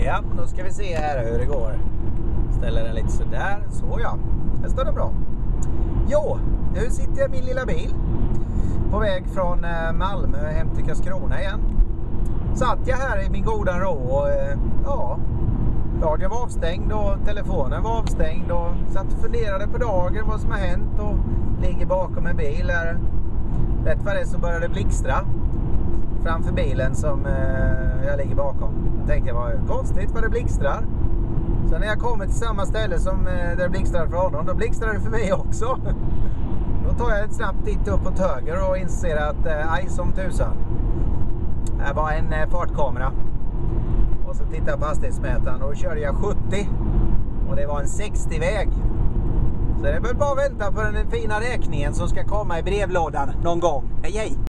Ja, då ska vi se här hur det går. Ställer den lite sådär. Så ja, här står det bra. Jo, nu sitter jag i min lilla bil. På väg från Malmö hem till Karlskrona igen. Satt jag här i min goda ro och ja, radion var avstängd och telefonen var avstängd. Och satt och funderade på dagen, vad som har hänt. Och ligger bakom en bil här. Rätt vad det så började det blixtra framför bilen som jag ligger bakom. Jag tänkte, vad konstigt vad det blixtrar. Så när jag kommer till samma ställe som där det blixtrar för honom, då blixtrar det för mig också. Då tar jag ett snabbt titt uppåt höger och inser att aj som tusan. Det var en fartkamera. Och så tittar jag på hastighetsmätaren och då körde jag 70. Och det var en 60-väg. Så det är väl bara att vänta på den fina räkningen som ska komma i brevlådan någon gång. Hej hej!